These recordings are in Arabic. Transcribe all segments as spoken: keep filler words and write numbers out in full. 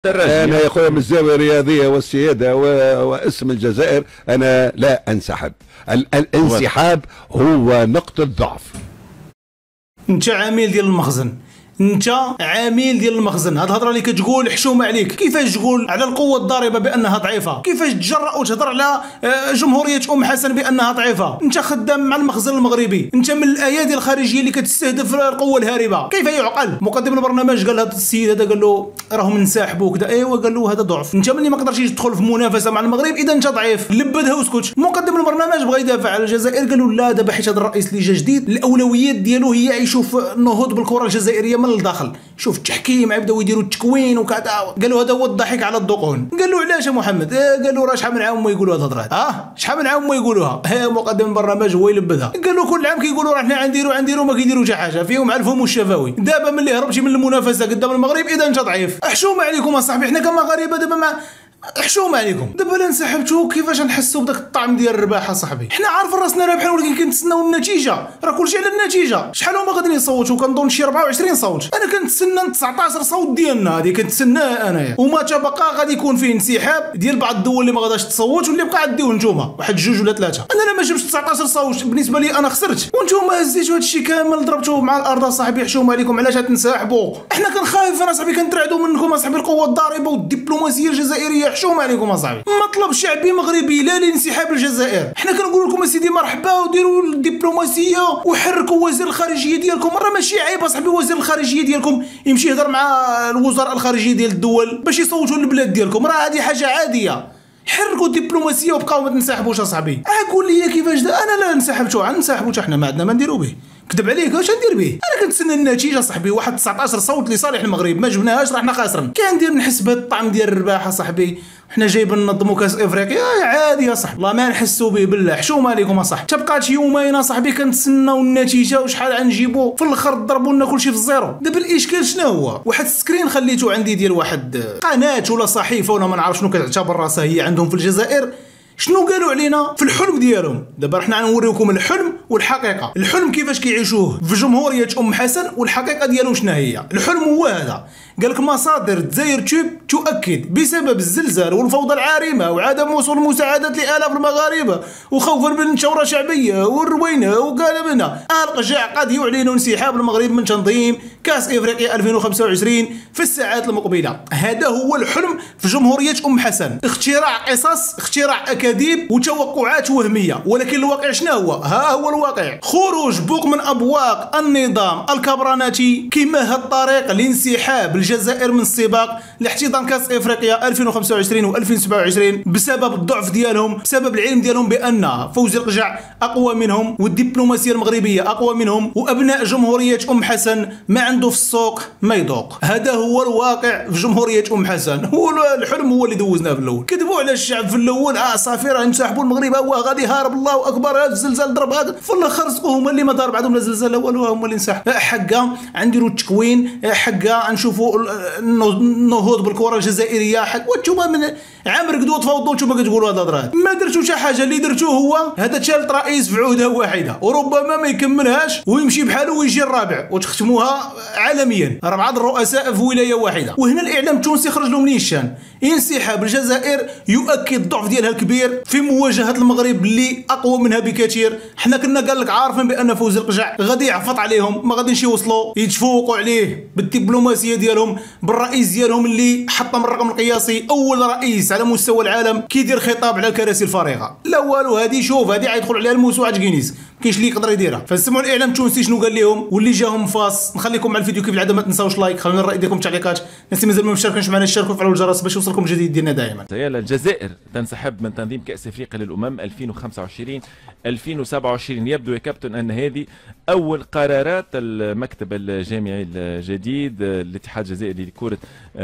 انا يا اخويا من الزاويه الرياضيه والسياده واسم الجزائر انا لا انسحب. الانسحاب هو نقطه ضعف. انت عميل ديال المخزن، انت عميل ديال المخزن. هاد الهضره اللي كتقول حشومه عليك، كيفاش تقول على القوه الضاربه بانها ضعيفه؟ كيفاش تجرأ وتهضر على جمهوريه ام حسن بانها ضعيفه؟ انت خدام مع المخزن المغربي، انت من الايادي الخارجيه اللي كتستهدف القوه الهاربه. كيف يعقل؟ مقدم البرنامج قال هذا السيد هذا قال له راهم انسحبوا كذا، ايوا قال له هذا ضعف. انت ملي ما قدرتش تدخل في منافسه مع المغرب اذا انت ضعيف، لبدها واسكت. مقدم البرنامج بغى يدافع على الجزائر، قالوا لا دابا حيت هذا الرئيس اللي جا جديد الاولويات ديالو هي يشوف النهوض بالكره الجزائريه من الداخل. شوف التحكيم يبداو يديروا التكوين وكذا. قالوا هذا هو الضحك على الدقون. قالوا علاش يا محمد؟ اه قالوا راه شحال من عام ما يقولوا هاد الهضرات، اه شحال من عام ما يقولوها. ها مقدم البرنامج هو يلبدها. قالوا كل عام كيقولوا راه حنا غنديروا غنديروا ما كيديروا حتى حاجه، فيهم على الفم والشفاوي. دابا ملي هربتي من المنافسه قدام المغرب اذا انت ضعيف. حشومه عليكم اصاحبي، حنا كمغاربه دابا ما حشومه عليكم. دابا لا انسحبتوا كيفاش نحسوا بداك الطعم ديال الرباح اصاحبي؟ حنا عارفين راسنا رابحين ولكن كنتسناو النتيجه، راه كلشي على النتيجه. شحال هما غاديين يصوتوا؟ كنظن شي أربعة وعشرين صوت. انا كنتسنى تسعطاش صوت ديالنا، هذه كنتسناها انايا. وما تبقى غادي يكون فيه انسحاب ديال بعض الدول اللي ما غاداش تصوت واللي بقى عنديو نتوما واحد جوج ولا ثلاثه. انا لا ما جبتش تسعطاش صوت بالنسبه لي انا خسرت، وانتوما هزيتوا هادشي كامل ضربتوه مع الارض اصاحبي. حشومه عليكم، علاش تنسحبوا؟ حنا كنخايفين اصاحبي، كنترعدوا منكم اصاحبي القوه الضاربه والدبلوماسيه الجزائريه. حشومه عليكم اصاحبي. مطلب شعبي مغربي لا لانسحاب الجزائر. حنا كنقول لكم اسيدي مرحبا وديروا الدبلوماسيه وحركوا وزير الخارجيه ديالكم. راه ماشي عيب اصاحبي وزير الخارجيه ديالكم يمشي يهضر مع الوزراء الخارجيه ديال الدول باش يصوتوا للبلاد ديالكم، راه هذه حاجه عاديه. حركوا الدبلوماسيه وبقاو ما تنسحبوش اصاحبي. اه قول لي كيفاش دا؟ انا لا انسحبت غنسحبوا حتى حنا ما عندنا ما نديروا به. كذب عليك واش ندير به؟ انا كنتسنى النتيجه صاحبي، واحد تسعطاش صوت لصالح المغرب ما جبناهاش راه حنا خاسرين. كندير نحس بهذا الطعم ديال الرباح صاحبي. حنا جايبين ننظموا كاس افريقيا عادي يا صاحبي، والله ما نحسوا به بالله. حشومه عليكم اصاحبي. تبقات يومين صاحبي كنتسناو النتيجه وشحال غنجيبوا، في الاخر ضربوا لنا كلشي في الزيرو. دابا الاشكال شنو هو؟ واحد السكرين خليته عندي ديال واحد قناه ولا صحيفه ولا ما نعرف شنو كتعتبر راسها هي عندهم في الجزائر. شنو قالوا علينا في الحلم ديالهم؟ دابا حنا غنوريوكم الحلم والحقيقه. الحلم كيفاش كيعيشوه في جمهوريه ام حسن، والحقيقه ديالهم شنو هي. الحلم هو هذا، قال لك مصادر دزاير تيوب تؤكد بسبب الزلزال والفوضى العارمه وعدم وصول المساعدات لالاف المغاربه وخوفا من ثوره شعبيه والروينه وقال منها القجع قد يعلن انسحاب المغرب من تنظيم كاس افريقيا ألفين وخمسة وعشرين في الساعات المقبله. هذا هو الحلم في جمهوريه ام حسن. اختراع قصص، اختراع اكاذيب وتوقعات وهميه، ولكن الواقع شنو هو؟ ها هو الواقع. خروج بوق من ابواق النظام الكبراناتي كما الطريق لانسحاب الجزائر من السباق لاحتضان كاس افريقيا ألفين وخمسة وعشرين و ألفين وسبعة وعشرين بسبب الضعف ديالهم، بسبب العلم ديالهم بان فوزي القجع اقوى منهم والدبلوماسيه المغربيه اقوى منهم، وابناء جمهوريه ام حسن ما عنده في السوق ما يذوق. هذا هو الواقع في جمهوريه ام حسن. هو الحلم هو اللي دوزناه في الاول. كذبوا على الشعب في الاول، اه صافي راه انسحبوا المغرب هو غادي هارب الله اكبر هذا الزلزال ضرب هذا، في الاخر رزقوا هما اللي ما ضرب بعضهم لا زلزال لا والو، هما اللي انسحبوا. حقا غنديروا التكوين، حقا غنشوفوا النهوض بالكره الجزائريه. حق وانتوما من عام رقدوا تفاوضوا وانتوما كتقولوا هذا الهضرات. ما درتوا حتى حاجه، اللي درتوه هو هذا ثالث رئيس في عوده واحده وربما ما يكملهاش ويمشي بحاله ويجي الرابع وتختموها عالميا اربعه الرؤساء في ولايه واحده. وهنا الاعلام التونسي خرج له منين الشان. انسحاب الجزائر يؤكد الضعف ديالها الكبير في مواجهه المغرب اللي اقوى منها بكثير. حنا كنا قال لك عارفين بان فوزي القجع غادي يعفط عليهم، ما غاديش يوصلوا يتفوقوا عليه بالدبلوماسيه ديالهم، بالرئيس ديالهم اللي حطم الرقم القياسي، اول رئيس على مستوى العالم كيدير خطاب على الكراسي الفارغه. لا والو، هذه شوف هذه غيدخل عليها الموسوعه جينيس، كاينش اللي يقدر يديرها. فنسمعوا الاعلام التونسي شنو قال لهم واللي جاهم فاس. نخليكم مع الفيديو كيف العاده، ما تنساوش لايك، خلونا الراي ديالكم التعليقات. الناس اللي مازال ما مشاركينش معنا يشاركوا ويفعلوا الجرس باش يوصلكم الجديد ديالنا دائما. الجزائر تنسحب من تنظيم كاس افريقيا للامم ألفين وخمسة وعشرين ألفين وسبعة وعشرين. يبدو يا كابتن ان هذه اول قرارات المكتب الجامعي الجديد الاتحاد الجزائري لكره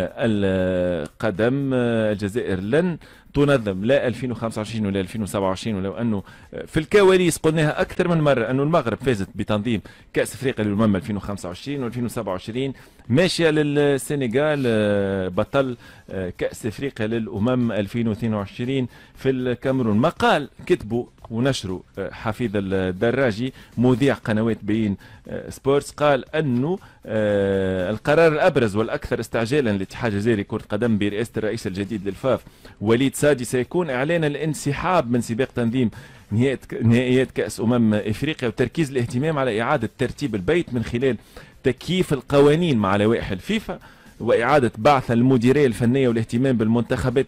القدم. الجزائر لن تنظم لا ألفين وخمسة وعشرين ولا ألفين وسبعة وعشرين، ولو انه في الكواليس قلناها اكثر من مره انه المغرب فازت بتنظيم كاس افريقيا للامم ألفين وخمسة وعشرين وألفين وسبعة وعشرين ماشيه للسنغال بطل كاس افريقيا للامم ألفين واثنين وعشرين في الكاميرون. مقال كتبوا ونشروا حفيظ الدراجي مذيع قنوات بين سبورتس قال انه القرار الابرز والاكثر استعجالا للاتحاد الجزائري كره قدم برئاسه الرئيس الجديد للفاف وليد سادي سيكون اعلان الانسحاب من سباق تنظيم نهائيات كاس امم افريقيا وتركيز الاهتمام على اعاده ترتيب البيت من خلال تكييف القوانين مع لوائح الفيفا وإعادة بعث المديرية الفنية والاهتمام بالمنتخبات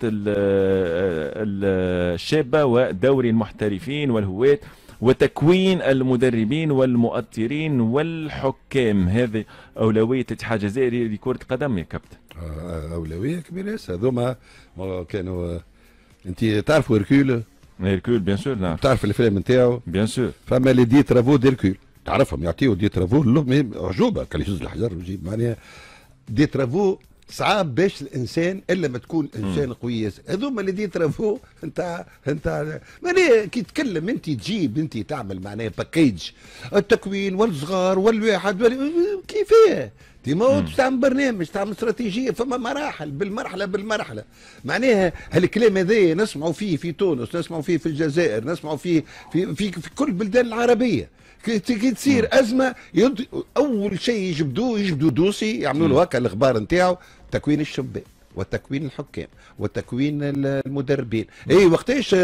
الشابة ودوري المحترفين والهواة وتكوين المدربين والمؤطرين والحكام. هذه أولوية الاتحاد الجزائري لكرة القدم يا كابتن. أولوية كبيرة هذوما كانوا. أنت تعرفوا هيركول؟ هيركول بيان سور نعرف. تعرف الفيلم نتاعو؟ بيان سور. فما لي دي ترافو ديركول تعرفهم يعطيو دي ترافو عجوبة كان يهز الحجر ويجيب معناها دي ترافو صعاب باش الانسان الا ما تكون انسان قوي. هذوما اللي دي ترافو انت انت معناها كي تتكلم انت تجيب انت تعمل معناها باكيج التكوين والصغار والواحد وال... كيفاه تيموت تعمل برنامج تعمل استراتيجيه فما مراحل بالمرحله بالمرحله. معناها هالكلام هذا نسمعوا فيه في تونس نسمعوا فيه في الجزائر نسمعوا فيه في في, في كل البلدان العربيه. كي تصير ازمه يد... اول شيء يجبدوه يجبدوا دوسي يعملوا له هكا الاخبار نتاعو تكوين الشباب وتكوين الحكام وتكوين المدربين. اي وقتاش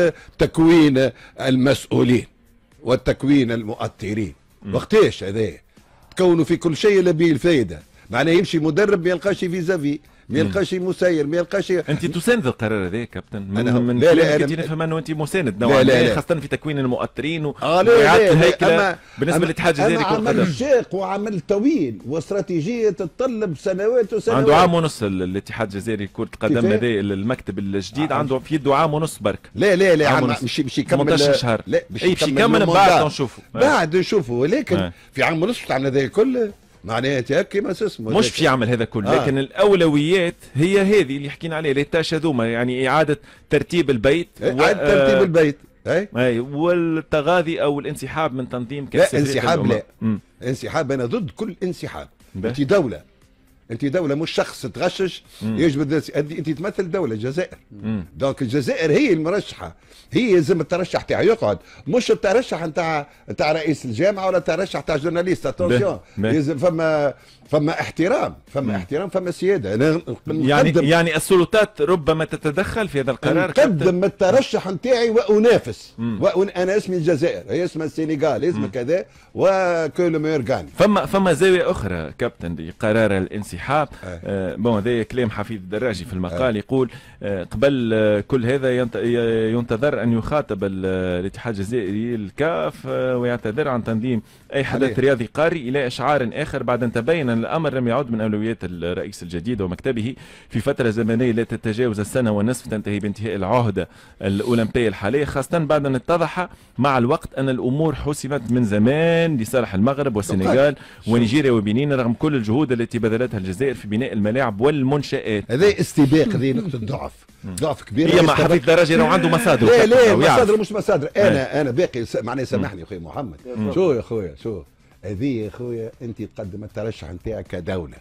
تكوين المسؤولين والتكوين المؤطرين وقتاش هذا تكونوا في كل شيء الا به الفائده. معناه يمشي مدرب ما يلقاش فيزافي ما يلقاش مسير ما يلقاش. انت تساند القرار هذا كابتن من أنا من لا لا كنت نفهم انه انت مساند نوعا ما خاصه في تكوين المؤطرين وإعادة الهيكله بالنسبه للاتحاد الجزائري كره القدم. عمل شاق وعمل طويل واستراتيجيه تتطلب سنوات وسنوات. عنده عام ونص الاتحاد الجزائري كره القدم هذا المكتب الجديد عنده في يده عام ونص برك. لا لا لا مش مش يكمل ثمانية عشر شهر. لا مش يكمل بعد نشوفوا بعد نشوفوا ولكن في عام ونص تعمل هذا كله معناها هكا ما اسمه مش في يعمل هذا كله. آه. لكن الاولويات هي هذه اللي حكينا عليها لي تاش هذوما يعني اعاده ترتيب البيت اعاده و... ترتيب البيت اي اي والتغاضي او الانسحاب من تنظيم كاس لا انسحاب لا مم. انسحاب انا ضد كل انسحاب. انت دوله انت دوله مش شخص تغشش يجبد. انت تمثل دوله الجزائر دونك الجزائر هي المرشحه هي لازم الترشح تاعها يقعد مش الترشح نتاع نتاع رئيس الجامعه ولا الترشح تاع جورناليست. اتونسيون لازم فما فما احترام فما مم. احترام فما سياده. أنا يعني يعني السلطات ربما تتدخل في هذا القرار. نقدم الترشح نتاعي وانافس وأن انا اسمي الجزائر هي اسمها السنغال اسمها كذا وكل ما يرجعني. فما فما زاويه اخرى كابتن لقرار الانسحاب. آه. آه بون هذا كلام حفيظ الدراجي في المقال. آه. يقول آه قبل آه كل هذا ينتظر ان يخاطب الاتحاد الجزائري الكاف آه ويعتذر عن تنظيم اي حدث عليه. رياضي قاري الى اشعار اخر بعد ان تبين ان الامر لم يعد من اولويات الرئيس الجديد ومكتبه في فتره زمنيه لا تتجاوز السنه والنصف تنتهي بانتهاء العهده الاولمبيه الحاليه خاصه بعد ان اتضح مع الوقت ان الامور حسمت من زمان لصالح المغرب والسنغال ونيجيريا وبنين رغم كل الجهود التي بذلتها الجزائر في بناء الملاعب والمنشآت. هذا استباق هذه نقطه ضعف ضعف كبير. هي ما حفيظ الدراجي راه عنده مصادر. لا لا مصادر مش مصادر. انا انا باقي معناها سامحني اخوي محمد. شو يا اخويا شو هذه يا اخويا انت تقدم الترشح نتاعك كدوله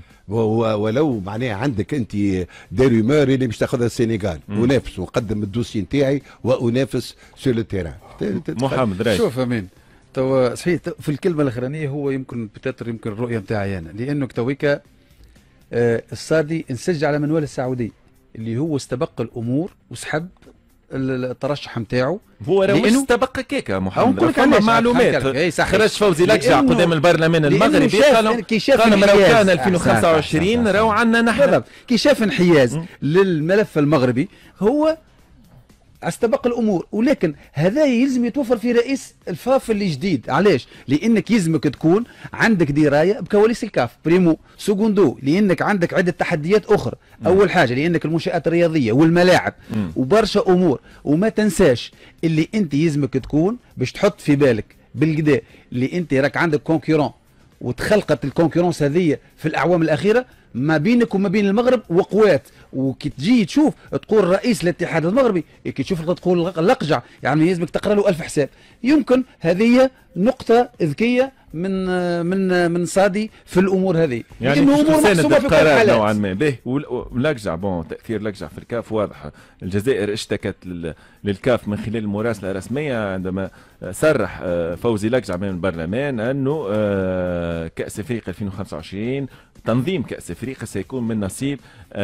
ولو معناها عندك انت ديري مور اللي باش تاخذها السنغال ونافس ونقدم الدوسي نتاعي وانافس سور لو تيران. محمد راي شوف امين تو صحيح في الكلمه الاخرانيه هو يمكن بتاتر يمكن الرؤيه نتاعي انا لانه تويكا آه السادي انسج على منوال السعودي اللي هو استبق الامور وسحب الترشح نتاعو. هو راه مش استبق كيكا محمد فما معلومات. خرج فوزي لكجع قدام البرلمان المغربي قالوا قالوا لو كان ألفين وخمسة وعشرين راهو عندنا نحن كي شاف انحياز للملف المغربي هو استبق الامور. ولكن هذا يلزم يتوفر في رئيس الفاف اللي جديد. علاش؟ لانك يلزمك تكون عندك درايه بكواليس الكاف بريمو سكوندو لانك عندك عده تحديات اخرى. م. اول حاجه لانك المنشات الرياضيه والملاعب م. وبرشا امور. وما تنساش اللي انت يلزمك تكون باش تحط في بالك بالكدا اللي انت راك عندك كونكورون وتخلقت الكونكورونس هذه في الاعوام الاخيره ما بينك وما بين المغرب وقوات. وكي تجي تشوف تقول رئيس الاتحاد المغربي كي تشوف تقول لقجع يعني يلزمك تقرا له ألف حساب. يمكن هذه نقطة ذكية من من من صادي في الامور هذه، يعني لانه امور محسومه في كل القرار نوعا الحالات. ما به. ولجع بون تاثير لجع في الكاف واضح. الجزائر اشتكت للكاف من خلال المراسله الرسميه عندما صرح فوزي لجع من البرلمان انه كاس افريقيا ألفين وخمسة وعشرين تنظيم كاس افريقيا سيكون من نصيب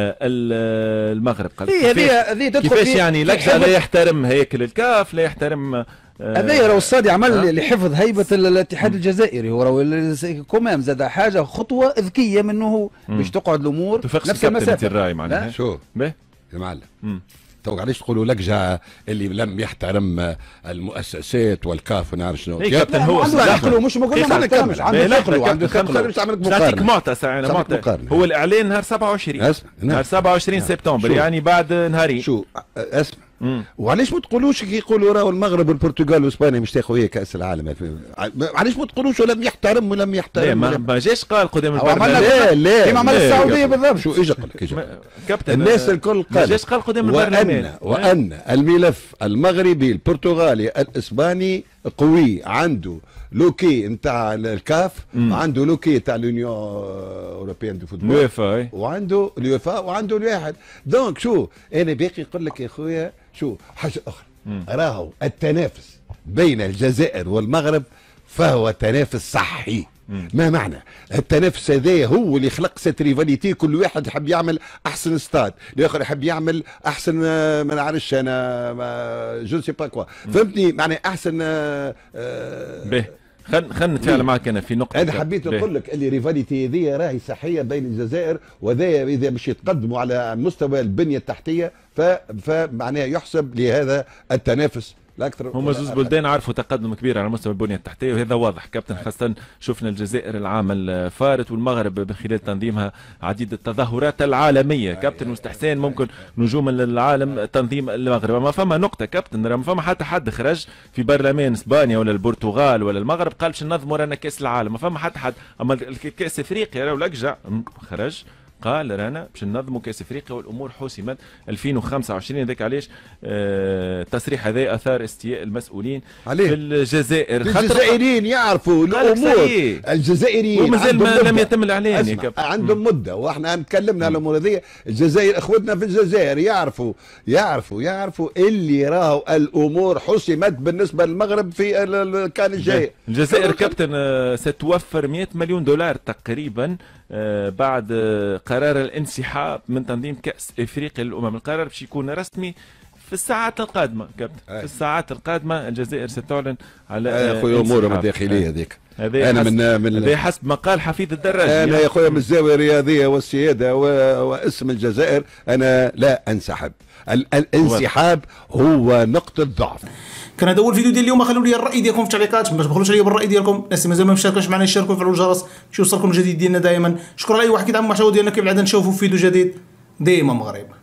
المغرب. قال هذه هذه تدخل كيفاش في يعني لجع لا يحترم هيكل الكاف، لا يحترم هذا راهو الصادي عمل أه؟ لحفظ هيبه الاتحاد الجزائري. هو راهو كومام زاد حاجه خطوه ذكيه منه باش تقعد الامور نفس المسافه. الراي معناها شو به يا معلم تو علاش تقولوا لجع اللي لم يحترم المؤسسات والكاف ونعرف شنو؟ يا كابتن هو عنده ثقله مش ما قلنا ما يحترمش، عنده ثقله عنده ثقله. مش عملت نعطيك مقارنه معطى انا معطى هو الاعلان نهار سبعة وعشرين اسمع نهار سبعة وعشرين سبتمبر يعني بعد نهارين. شو اسمع وعلاش ما تقولوش كي يقولوا راهو المغرب والبرتغال واسبانيا مش تاخذ هي كاس العالم؟ علاش ما تقولوش ولم يحترم ولم يحترم؟ لا ما جاش قال قدام البرلمان. لا لا كيما عمل السعوديه بالضبط. شو اجى قال لك كابتن الناس الكل قال ما جاش قال قدام البرلمان وان وان الملف المغربي البرتغالي الاسباني قوي، عنده لوكي نتاع الكاف وعنده لوكي تاع لونيون اوروبيان دو فوتبول اليوفا وعنده اليوفا وعنده الواحد. دونك شو انا باقي نقول لك يا خويا شو حاجه اخرى، راهو التنافس بين الجزائر والمغرب فهو تنافس صحي. ما معنى التنافس هذا؟ هو اللي خلق ست ريفاليتي، كل واحد يحب يعمل احسن استاد، الاخر يحب يعمل احسن ما نعرفش انا جو سي با كوا، فهمتني معنى احسن آه به. خل خل نتفاعل معك انا في نقطه. انا حبيت نقول لك اللي ريفاليتي هذه راهي صحيه بين الجزائر وذا، اذا باش يتقدموا على مستوى البنيه التحتيه فمعناها يحسب لهذا التنافس الاكثر. هما زوز بلدان عرفوا تقدم كبير على مستوى البنيه التحتيه وهذا واضح كابتن، خاصه شفنا الجزائر العام الفارط والمغرب من خلال تنظيمها عديد التظاهرات العالميه كابتن واستحسان ممكن نجوم العالم تنظيم المغرب. اما فما نقطه كابتن، ما فما حتى حد خرج في برلمان اسبانيا ولا البرتغال ولا المغرب قال باش ننظموا رانا كاس العالم، ما فما حتى حد. اما كاس افريقيا راهو لجع خرج قال رانا باش ننظموا كاس افريقيا والامور حسمت ألفين وخمسة وعشرين. هذاك علاش آه التصريح هذا اثار استياء المسؤولين عليه في الجزائر. الجزائريين يعرفوا الامور، الجزائريين ومازال ما لم يتم الاعلان يا كابتن، عندهم مده واحنا تكلمنا على الامور هذه. الجزائر اخوتنا في الجزائر يعرفوا يعرفوا يعرفوا اللي راهو الامور حسمت بالنسبه للمغرب في كان الجاي. الجزائر كابتن آه ستوفر مئة مليون دولار تقريبا آه بعد آه قرار الانسحاب من تنظيم كأس افريقيا للامم. القرار باش يكون رسمي في الساعات القادمه كابتن. في الساعات القادمه الجزائر ستعلن على يا خويا امورهم الداخليه هذيك. انا من من هذا حسب ما قال حفيظ الدراجي. انا يا خويا من الزاويه الرياضيه والسياده واسم الجزائر انا لا انسحب. الانسحاب هو نقطه ضعف. كان هذا هو الفيديو ديال اليوم. خلوا لي الراي ديالكم في التعليقات، ما تبخلوش عليا بالراي ديالكم. الناس اللي مازال ما مشاركاش معنا يشاركوا ويفعلوا الجرس باش يوصلكم الجديد ديالنا دائما. شكرا لاي واحد كيدعم المحتوى ديالنا. كيف العاده نشوفوا في فيديو جديد ديما مغرب.